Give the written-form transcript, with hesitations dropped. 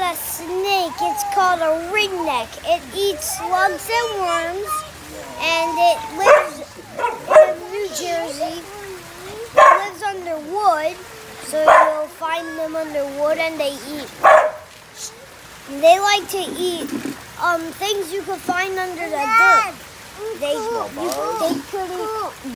a snake. It's called a ringneck. It eats slugs and worms, and it lives in New Jersey. It lives under wood, so you'll find them under wood, and they like to eat things you could find under the dirt. They could eat